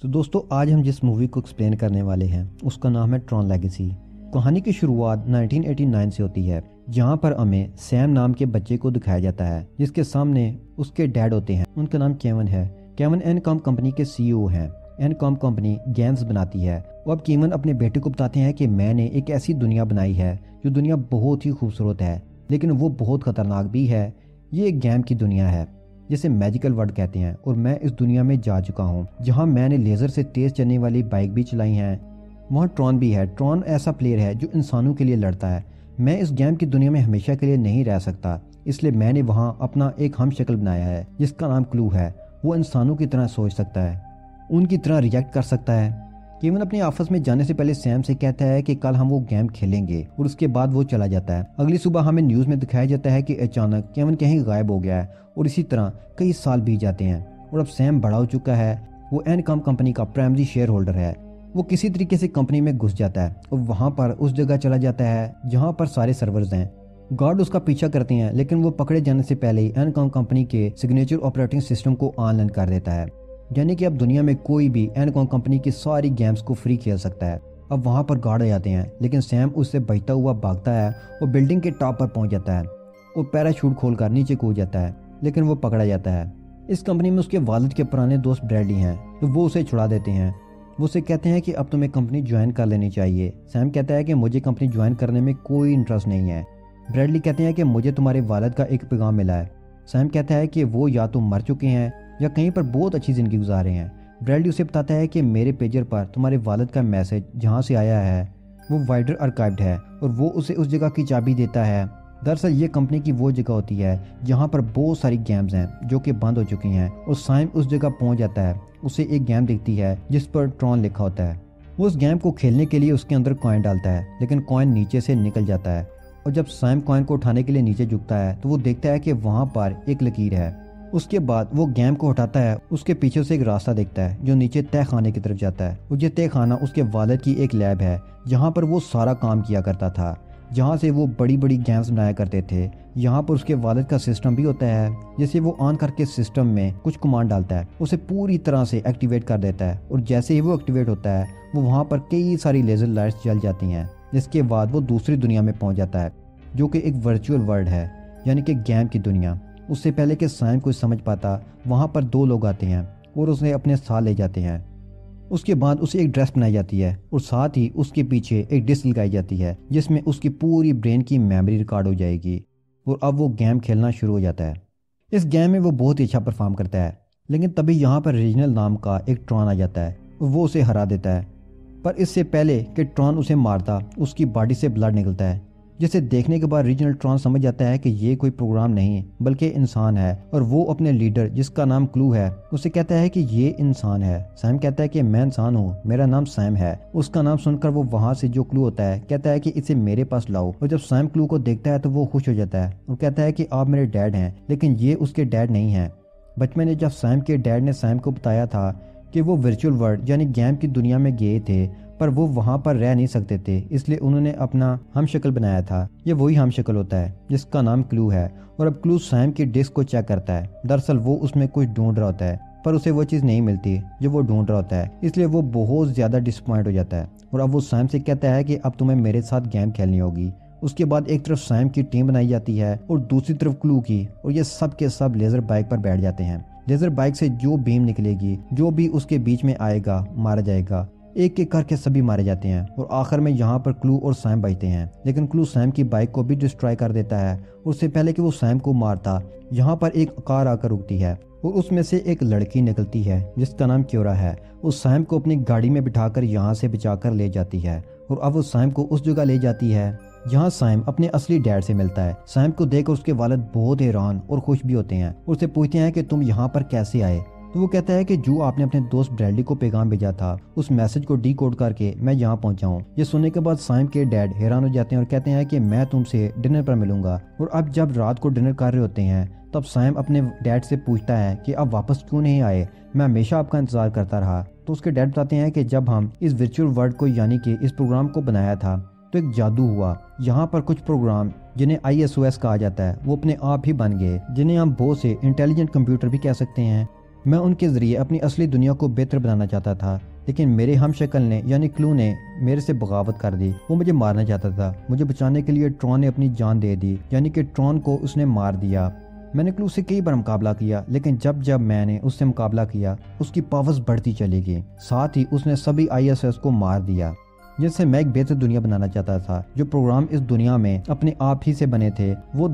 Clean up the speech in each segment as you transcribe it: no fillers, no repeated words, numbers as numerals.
तो दोस्तों आज हम जिस मूवी को एक्सप्लेन करने वाले हैं उसका नाम है ट्रॉन लेगेसी। कहानी की शुरुआत 1989 से होती है, जहां पर हमें सैम नाम के बच्चे को दिखाया जाता है जिसके सामने उसके डैड होते हैं। उनका नाम केवन है। केवन एनकॉम कंपनी के सीईओ हैं। एनकॉम कंपनी गेम्स बनाती है। वो अब केवन अपने बेटे को बताते हैं कि मैंने एक ऐसी दुनिया बनाई है जो दुनिया बहुत ही खूबसूरत है, लेकिन वो बहुत खतरनाक भी है। ये एक गेम की दुनिया है जिसे मैजिकल वर्ल्ड कहते हैं, और मैं इस दुनिया में जा चुका हूँ जहाँ मैंने लेजर से तेज चलने वाली बाइक भी चलाई हैं। वहाँ ट्रॉन भी है। ट्रॉन ऐसा प्लेयर है जो इंसानों के लिए लड़ता है। मैं इस गेम की दुनिया में हमेशा के लिए नहीं रह सकता, इसलिए मैंने वहाँ अपना एक हम शक्ल बनाया है जिसका नाम क्लू है। वो इंसानों की तरह सोच सकता है, उनकी तरह रिएक्ट कर सकता है। केविन अपने ऑफिस में जाने से पहले सैम से कहता है कि कल हम वो गेम खेलेंगे, और उसके बाद वो चला जाता है। अगली सुबह हमें न्यूज में दिखाया जाता है कि अचानक केविन कहीं गायब हो गया है, और इसी तरह कई साल बीत जाते हैं और अब सैम बड़ा हो चुका है। वो एनकॉम कंपनी का प्राइमरी शेयर होल्डर है। वो किसी तरीके से कंपनी में घुस जाता है और वहां पर उस जगह चला जाता है जहां पर सारे सर्वर्स हैं। गार्ड उसका पीछा करते हैं, लेकिन वो पकड़े जाने से पहले ही एनकॉम कंपनी के सिग्नेचर ऑपरेटिंग सिस्टम को ऑनलाइन कर देता है, यानी कि अब दुनिया में कोई भी एनकॉम कंपनी की सारी गेम्स को फ्री खेल सकता है। अब वहां पर गार्ड आ जाते हैं, लेकिन सैम उससे बचता हुआ भागता है और बिल्डिंग के टॉप पर पहुंच जाता है। वो पैराशूट खोलकर नीचे कूद जाता है, लेकिन वो पकड़ा जाता है। इस कंपनी में उसके वालिद के पुराने दोस्त ब्रैडली हैं, तो वो उसे छुड़ा देते हैं। वो उसे कहते हैं कि अब तुम्हें कंपनी ज्वाइन कर लेनी चाहिए। सैम कहता है कि मुझे कंपनी ज्वाइन करने में कोई इंटरेस्ट नहीं है। ब्रैडली कहते हैं कि मुझे तुम्हारे वालिद का एक पैगाम मिला है। सैम कहता है कि वो या तो मर चुके हैं या कहीं पर बहुत अच्छी जिंदगी गुजार रहे हैं। ब्रैडली उसे बताता है कि मेरे पेजर पर तुम्हारे वालिद का मैसेज जहाँ से आया है वो वाइडर आर्काइव्ड है, और वो उसे उस जगह की चाबी देता है। दरअसल ये कंपनी की वो जगह होती है जहाँ पर बहुत सारी गेम्स हैं जो कि बंद हो चुकी हैं, और साइम उस जगह पहुँच जाता है। उसे एक गेम दिखती है जिस पर ट्रॉन लिखा होता है। वो उस गेम को खेलने के लिए उसके अंदर कॉइन डालता है, लेकिन कॉइन नीचे से निकल जाता है, और जब साइम कॉइन को उठाने के लिए नीचे झुकता है तो वो देखता है कि वहाँ पर एक लकीर है। उसके बाद वो गेम को हटाता है। उसके पीछे से एक रास्ता दिखता है जो नीचे तय खाने की तरफ जाता है, और ये तय खाना उसके वालिद की एक लैब है जहाँ पर वो सारा काम किया करता था, जहाँ से वो बड़ी बड़ी गेम्स बनाया करते थे। यहाँ पर उसके वालिद का सिस्टम भी होता है, जैसे वो ऑन करके सिस्टम में कुछ कमांड डालता है, उसे पूरी तरह से एक्टिवेट कर देता है, और जैसे ही वो एक्टिवेट होता है वो वहाँ पर कई सारी लेजर लाइट्स जल जाती हैं। जिसके बाद वो दूसरी दुनिया में पहुँच जाता है जो कि एक वर्चुअल वर्ल्ड है, यानी कि गेम की दुनिया। उससे पहले कि सैम कुछ समझ पाता, वहाँ पर दो लोग आते हैं और उसे अपने साथ ले जाते हैं। उसके बाद उसे एक ड्रेस बनाई जाती है, और साथ ही उसके पीछे एक डिस्क लगाई जाती है जिसमें उसकी पूरी ब्रेन की मेमोरी रिकॉर्ड हो जाएगी, और अब वो गेम खेलना शुरू हो जाता है। इस गेम में वो बहुत ही अच्छा परफॉर्म करता है, लेकिन तभी यहाँ पर रीजनल नाम का एक ट्रॉन आ जाता है और वो उसे हरा देता है। पर इससे पहले कि ट्रॉन उसे मारता, उसकी बॉडी से ब्लड निकलता है, जिसे देखने के बाद रीजनल ट्रॉन समझ जाता है कि ये कोई प्रोग्राम नहीं बल्कि इंसान है, और वो अपने लीडर जिसका नाम क्लू है उसे कहता है कि ये इंसान है। सैम कहता है कि मैं इंसान हूँ, मेरा नाम सैम है। उसका नाम सुनकर वो वहाँ से जो क्लू होता है कहता है कि इसे मेरे पास लाओ, और जब सैम क्लू को देखता है तो वो खुश हो जाता है और कहता है कि आप मेरे डैड हैं, लेकिन ये उसके डैड नहीं है। बचपन में जब सैम के डैड ने सैम को बताया था कि वो वर्चुअल वर्ल्ड यानी गेम की दुनिया में गए थे, पर वो वहाँ पर रह नहीं सकते थे, इसलिए उन्होंने अपना हम शक्ल बनाया था। ये वही हम शक्ल होता है जिसका नाम क्लू है, और अब क्लू सैम की डिस्क को चेक करता है। दरअसल वो उसमें कुछ ढूंढ रहा होता है, पर उसे वो चीज़ नहीं मिलती जो वो ढूंढ रहा होता है, इसलिए वो बहुत ज़्यादा डिसपॉइंट हो जाता है, और अब वो सैम से कहता है कि अब तुम्हें मेरे साथ गेम खेलनी होगी। उसके बाद एक तरफ सैम की टीम बनाई जाती है और दूसरी तरफ क्लू की, और ये सब के सब लेजर बाइक पर बैठ जाते हैं। लेजर बाइक से जो बीम निकलेगी, जो भी उसके बीच में आएगा मारा जाएगा। एक एक करके सभी मारे जाते हैं, और आखिर में यहाँ पर क्लू और सैम बचते हैं, लेकिन क्लू सैम की बाइक को भी डिस्ट्रॉय कर देता है। उससे पहले कि वो सैम को मारता, यहाँ पर एक कार आकर रुकती है, और उसमें से एक लड़की निकलती है जिसका नाम क्योरा है। उस सैम को अपनी गाड़ी में बिठाकर यहाँ से बचाकर ले जाती है, और अब वो सैम को उस जगह ले जाती है जहाँ सैम अपने असली डैड से मिलता है। सैम को देखकर उसके वालिद बहुत हैरान और खुश भी होते हैं, उससे पूछते हैं कि तुम यहाँ पर कैसे आए। तो वो कहता है कि जो आपने अपने दोस्त ब्रैडली को पैगाम भेजा था, उस मैसेज को डीकोड करके मैं यहाँ पहुंचा हूँ। ये सुनने के बाद सैम के डैड हैरान हो जाते हैं और कहते हैं कि मैं तुमसे डिनर पर मिलूंगा। और अब जब रात को डिनर कर रहे होते हैं तब सैम अपने डैड से पूछता है कि आप वापस क्यों नहीं आए, मैं हमेशा आपका इंतजार करता रहा। तो उसके डैड बताते हैं कि जब हम इस वर्चुअल वर्ल्ड को यानी कि इस प्रोग्राम को बनाया था तो एक जादू हुआ। यहाँ पर कुछ प्रोग्राम जिन्हें ISOS कहा जाता है वो अपने आप ही बन गए, जिन्हें हम बहुत से इंटेलिजेंट कंप्यूटर भी कह सकते हैं। मैं उनके ज़रिए अपनी असली दुनिया को बेहतर बनाना चाहता था, लेकिन मेरे हमशक्ल ने यानी क्लू ने मेरे से बगावत कर दी। वो मुझे मारना चाहता था। मुझे बचाने के लिए ट्रॉन ने अपनी जान दे दी, यानी कि ट्रॉन को उसने मार दिया। मैंने क्लू से कई बार मुकाबला किया, लेकिन जब जब मैंने उससे मुकाबला किया उसकी पावर्स बढ़ती चली गई। साथ ही उसने सभी ISS को मार दिया। जिससे मैं एक बेहतर दुनिया बनाना चाहता था। जो प्रोग्राम इस दुनिया में अपने आप ही से बने थे, वो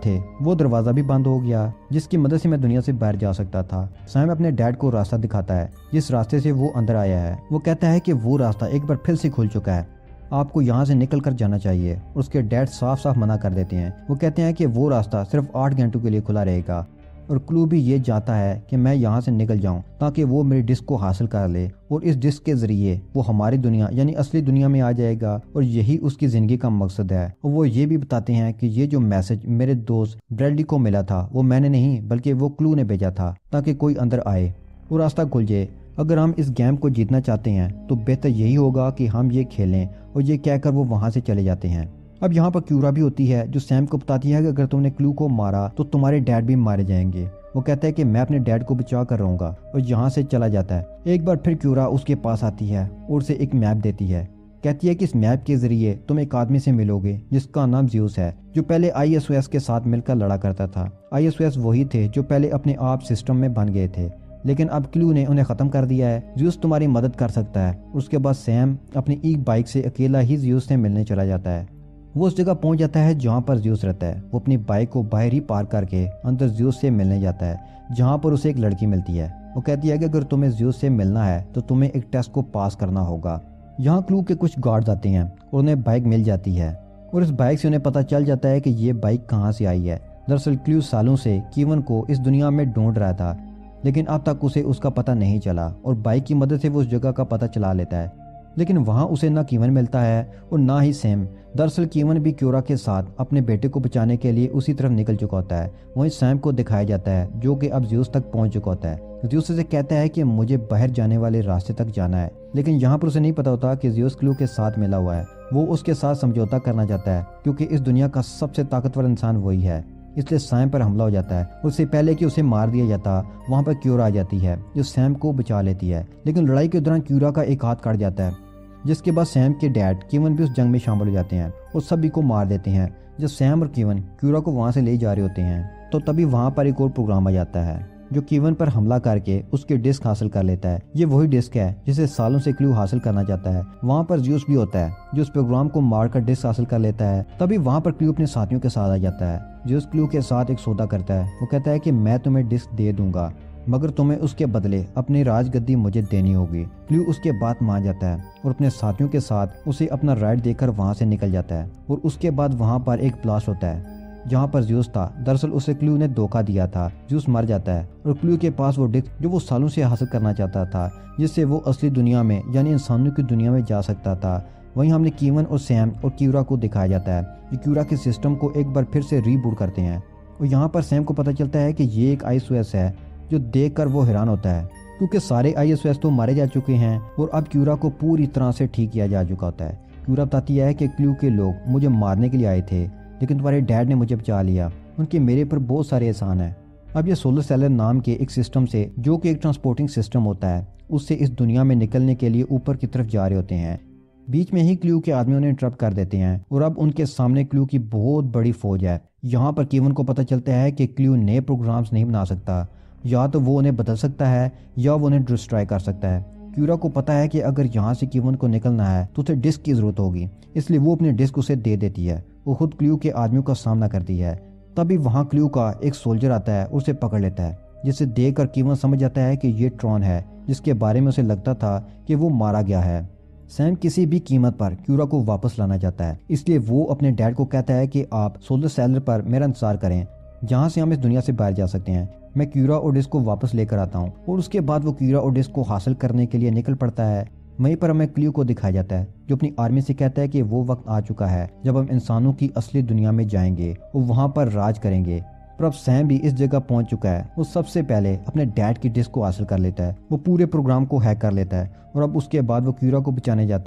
दरवाज़ा भी बंद हो गया, जिसकी मदद से मैं दुनिया से बाहर जा सकता था। सैम अपने डैड को रास्ता दिखाता है, जिस रास्ते से वो अंदर आया है। वो कहता है कि वो रास्ता एक बार फिर से खुल चुका है, आपको यहाँ से निकल कर जाना चाहिए। उसके डैड साफ साफ मना कर देते हैं। वो कहते हैं कि वो रास्ता सिर्फ 8 घंटों के लिए खुला रहेगा, और क्लू भी ये चाहता है कि मैं यहाँ से निकल जाऊँ ताकि वो मेरी डिस्क को हासिल कर ले, और इस डिस्क के ज़रिए वो हमारी दुनिया यानी असली दुनिया में आ जाएगा, और यही उसकी ज़िंदगी का मकसद है। और वो ये भी बताते हैं कि ये जो मैसेज मेरे दोस्त ब्रैडली को मिला था, वो मैंने नहीं बल्कि वो क्लू ने भेजा था ताकि कोई अंदर आए, वो रास्ता खुल जाए। अगर हम इस गेम को जीतना चाहते हैं तो बेहतर यही होगा कि हम ये खेलें, और ये कहकर वो वहाँ से चले जाते हैं। अब यहाँ पर क्यूरा भी होती है, जो सैम को बताती है कि अगर तुमने क्लू को मारा तो तुम्हारे डैड भी मारे जाएंगे। वो कहता है कि मैं अपने डैड को बचा कर रहूंगा, और यहाँ से चला जाता है। एक बार फिर क्यूरा उसके पास आती है और उसे एक मैप देती है। कहती है कि इस मैप के जरिए तुम एक आदमी से मिलोगे जिसका नाम ज़्यूस है, जो पहले ISS के साथ मिलकर लड़ा करता था। ISS वही थे जो पहले अपने आप सिस्टम में बन गए थे, लेकिन अब क्लू ने उन्हें ख़त्म कर दिया है। ज़्यूस तुम्हारी मदद कर सकता है। उसके बाद सैम अपनी ई बाइक से अकेला ही ज़्यूस से मिलने चला जाता है। वो उस जगह पहुंच जाता है जहां पर ज़्यूस रहता है। वो अपनी बाइक को बाहर ही पार्क करके अंदर ज़्यूस से मिलने जाता है, जहां पर उसे एक लड़की मिलती है। वो कहती है कि अगर तुम्हें ज़्यूस से मिलना है तो तुम्हें एक टेस्ट को पास करना होगा। यहाँ क्लू के कुछ गार्ड्स आते हैं और उन्हें बाइक मिल जाती है, और इस बाइक से उन्हें पता चल जाता है कि ये बाइक कहाँ से आई है। दरअसल क्लू सालों से कीवन को इस दुनिया में ढूंढ रहा था, लेकिन अब तक उसे उसका पता नहीं चला, और बाइक की मदद से वो उस जगह का पता चला लेता है। लेकिन वहाँ उसे ना कीवन मिलता है और ना ही सैम। दरअसल कीवन भी क्यूरा के साथ अपने बेटे को बचाने के लिए उसी तरफ निकल चुका होता है। वहीं सैम को दिखाया जाता है, जो कि अब ज़्यूस तक पहुंच चुका होता है। ज़्यूस से कहता है कि मुझे बाहर जाने वाले रास्ते तक जाना है, लेकिन यहाँ पर उसे नहीं पता होता कि ज़्यूस क्लू के साथ मिला हुआ है। वो उसके साथ समझौता करना चाहता है, क्योंकि इस दुनिया का सबसे ताकतवर इंसान वही है। इसलिए सैम पर हमला हो जाता है। उससे पहले कि उसे मार दिया जाता, वहाँ पर क्यूरा आ जाती है, जो सैम को बचा लेती है। लेकिन लड़ाई के दौरान क्यूरा का एक हाथ कट जाता है, जिसके बाद सैम के डैड कीवन भी उस जंग में शामिल हो जाते हैं और सभी को मार देते हैं। जब सैम और कीवन क्यूरा को वहाँ से ले जा रहे होते हैं, तो तभी वहाँ पर एक और प्रोग्राम आ जाता है, जो कीवन पर हमला करके उसकी डिस्क हासिल कर लेता है। ये वही डिस्क है जिसे सालों से क्लू हासिल करना चाहता है। वहाँ पर ज़्यूस भी होता है, जो उस प्रोग्राम को मारकर डिस्क हासिल कर लेता है। तभी वहाँ पर क्लू अपने साथियों के साथ आ जाता है। ज़्यूस क्लू के साथ एक सौदा करता है। वो कहता है कि मैं तुम्हें डिस्क दे दूंगा, मगर तुम्हें उसके बदले अपनी राजगद्दी मुझे देनी होगी। क्लू उसके बात मान जाता है और अपने साथियों के साथ उसे अपना राइड देकर वहाँ से निकल जाता है। और उसके बाद वहाँ पर एक ब्लास्ट होता है, जहाँ पर ज़्यूस था। दरअसल उसे क्लू ने धोखा दिया था। ज़्यूस मर जाता है और क्लू के पास वो डिस्क जो वो सालों से हासिल करना चाहता था, जिससे वो असली दुनिया में यानी इंसानों की दुनिया में जा सकता था। वहीं हमने कीवन और सैम और क्यूरा को दिखाया जाता है, जो क्यूरा के सिस्टम को एक बार फिर से रीबूट करते हैं। और यहाँ पर सैम को पता चलता है कि ये एक ISS है, जो देखकर वो हैरान होता है, क्योंकि सारे ISS तो मारे जा चुके हैं और अब क्यूरा को पूरी तरह से ठीक किया जा चुका होता है। क्यूरा बताती है कि क्लू के लोग मुझे मारने के लिए आए थे, लेकिन तुम्हारे डैड ने मुझे बचा लिया, उनके मेरे पर बहुत सारे एहसान है। अब ये सोलर सेलर नाम के एक सिस्टम से, जो कि एक ट्रांसपोर्टिंग सिस्टम होता है, उससे इस दुनिया में निकलने के लिए ऊपर की तरफ जा रहे होते हैं। बीच में ही क्लू के आदमी उन्हें इंटरप्ट कर देते हैं और अब उनके सामने क्लू की बहुत बड़ी फौज है। यहाँ पर कीवन को पता चलता है कि क्लू नए प्रोग्राम्स नहीं बना सकता, या तो वो उन्हें बदल सकता है या वो उन्हें डिस्ट्रॉय कर सकता है। क्यूरा को पता है कि अगर यहाँ से कीवन को निकलना है तो उसे डिस्क की जरूरत होगी, इसलिए वो अपनी डिस्क उसे दे देती है। वो खुद क्लू के आदमियों का सामना करती है। तभी वहाँ क्लू का एक सोल्जर आता है, उसे पकड़ लेता है, जिसे देखकर कीवन समझ जाता है कि ये ट्रॉन है, जिसके बारे में उसे लगता था कि वो मारा गया है। सैम किसी भी कीमत पर क्यूरा को वापस लाना चाहता है, इसलिए वो अपने डैड को कहता है कि आप सोलर सेलर पर मेरा इंतजार करें, जहाँ से हम इस दुनिया से बाहर जा सकते हैं। मैं क्यूरा और डिस्क को वापस लेकर आता हूँ। और उसके बाद वो क्यूरा और डिस्क को हासिल करने के लिए निकल पड़ता है। वहीं पर हमें क्लू को दिखाया जाता है, जो अपनी आर्मी से कहता है कि वो वक्त आ चुका है जब हम इंसानों की असली दुनिया में जाएंगे और वहाँ पर राज करेंगे। पर अब सैम भी इस जगह पहुंच चुका है। वो सबसे पहले अपने डैड की डिस्क को हासिल कर लेता है। वो पूरे प्रोग्राम को हैक कर लेता है और अब उसके बाद वो क्यूरा को बचाने जाता है।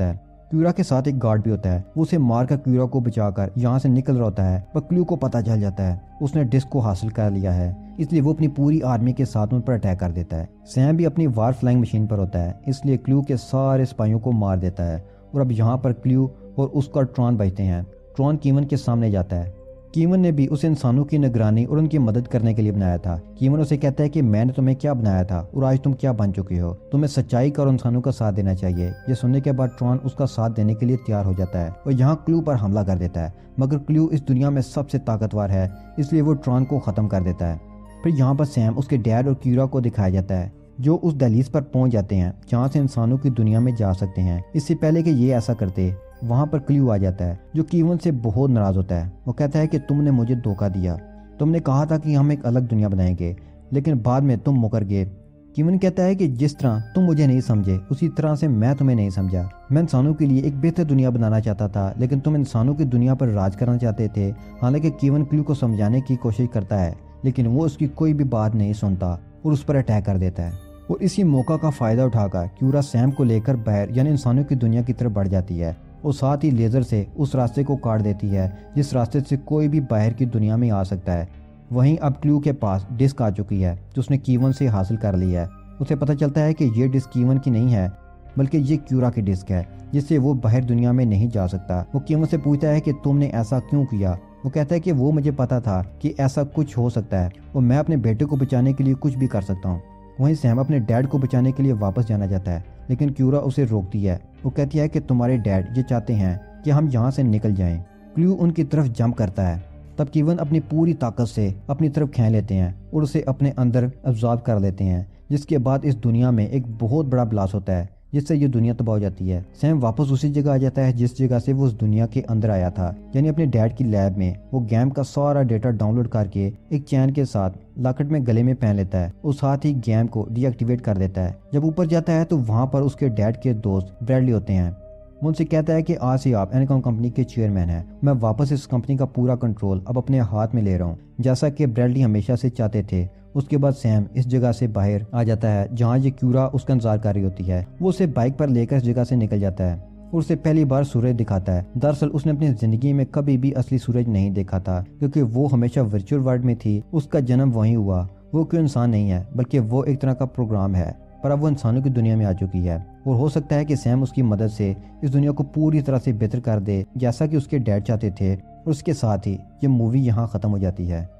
क्यूरा के साथ एक गार्ड भी होता है। वो उसे मारकर क्यूरा को बचाकर यहाँ से निकल रहा होता है, पर क्लू को पता चल जाता है उसने डिस्क को हासिल कर लिया है, इसलिए वो अपनी पूरी आर्मी के साथ उन पर अटैक कर देता है। सैम भी अपनी वार फ्लाइंग मशीन पर होता है, इसलिए क्लू के सारे सिपाहियों को मार देता है। और अब यहाँ पर क्लू और उसका ट्रॉन बचते हैं। ट्रॉन कीवन के सामने जाता है। कीवन ने भी उसे इंसानों की निगरानी और उनकी मदद करने के लिए बनाया था। कीवन उसे कहता है कि मैंने तुम्हें क्या बनाया था और आज तुम क्या बन चुके हो, तुम्हें सच्चाई का और इंसानों का साथ देना चाहिए। ये सुनने के बाद ट्रॉन उसका साथ देने के लिए तैयार हो जाता है और यहाँ क्लू पर हमला कर देता है, मगर क्लू इस दुनिया में सबसे ताकतवर है, इसलिए वो ट्रॉन को खत्म कर देता है। फिर यहाँ पर सैम, उसके डैड और क्यूरा को दिखाया जाता है, जो उस दहलीज पर पहुंच जाते हैं जहाँ से इंसानों की दुनिया में जा सकते हैं। इससे पहले कि ये ऐसा करते, वहाँ पर क्लू आ जाता है, जो कीवन से बहुत नाराज होता है। वो कहता है कि तुमने मुझे धोखा दिया, तुमने कहा था कि हम एक अलग दुनिया बनाएंगे, लेकिन बाद में तुम मुकर गए। कीवन कहता है कि जिस तरह तुम मुझे नहीं समझे, उसी तरह से मैं तुम्हें नहीं समझा। मैं इंसानों के लिए एक बेहतर दुनिया बनाना चाहता था, लेकिन तुम इंसानों की दुनिया पर राज करना चाहते थे। हालांकि कीवन क्लू को समझाने की कोशिश करता है, लेकिन वो उसकी कोई भी बात नहीं सुनता और उस पर अटैक कर देता है। और इसी मौका का फायदा उठाकर क्यूरा सैम को लेकर बाहर यानी इंसानों की दुनिया की तरफ बढ़ जाती है और साथ ही लेजर से उस रास्ते को काट देती है जिस रास्ते से कोई भी बाहर की दुनिया में आ सकता है। वहीं अब क्लू के पास डिस्क आ चुकी है जो उसने कीवन से हासिल कर ली है। उसे पता चलता है कि ये डिस्क कीवन की नहीं है, बल्कि ये क्यूरा की डिस्क है, जिससे वो बाहर दुनिया में नहीं जा सकता। वो कीवन से पूछता है कि तुमने ऐसा क्यों किया। वो कहता है कि वो मुझे पता था कि ऐसा कुछ हो सकता है और मैं अपने बेटे को बचाने के लिए कुछ भी कर सकता हूँ। वहीं सैम अपने डैड को बचाने के लिए वापस जाना चाहता है, लेकिन क्यूरा उसे रोकती है। वो कहती है कि तुम्हारे डैड ये चाहते हैं कि हम यहाँ से निकल जाएं। क्लू उनकी तरफ जंप करता है, तब कीवन अपनी पूरी ताकत से अपनी तरफ खींच लेते हैं और उसे अपने अंदर अब्जॉर्ब कर लेते हैं, जिसके बाद इस दुनिया में एक बहुत बड़ा ब्लास्ट होता है, जिससे ये दुनिया तबाह हो जाती है। सैम वापस उसी जगह आ जाता है जिस जगह से वो उस दुनिया के अंदर आया था, यानी अपने डैड की लैब में। वो गेम का सारा डेटा डाउनलोड करके एक चैन के साथ लॉकेट में गले में पहन लेता है और साथ ही गेम को डीएक्टिवेट कर देता है। जब ऊपर जाता है तो वहाँ पर उसके डैड के दोस्त ब्रैडली होते हैं। वो उनसे कहता है कि आज से आप एनकॉम कंपनी के चेयरमैन हैं, मैं वापस इस कंपनी का पूरा कंट्रोल अब अपने हाथ में ले रहा हूँ, जैसा कि ब्रैडली हमेशा से चाहते थे। उसके बाद सैम इस जगह से बाहर आ जाता है जहाँ ये क्यूरा उसका इंतजार कर रही होती है। वो उसे बाइक पर लेकर इस जगह से निकल जाता है और उसे पहली बार सूरज दिखाता है। दरअसल उसने अपनी जिंदगी में कभी भी असली सूरज नहीं देखा था, क्योंकि वो हमेशा वर्चुअल वर्ल्ड में थी। उसका जन्म वहीं हुआ। वो कोई इंसान नहीं है, बल्कि वो एक तरह का प्रोग्राम है, पर अब वो इंसानों की दुनिया में आ चुकी है और हो सकता है कि सैम उसकी मदद से इस दुनिया को पूरी तरह से बेहतर कर दे, जैसा कि उसके डैड चाहते थे। और उसके साथ ही ये मूवी यहाँ खत्म हो जाती है।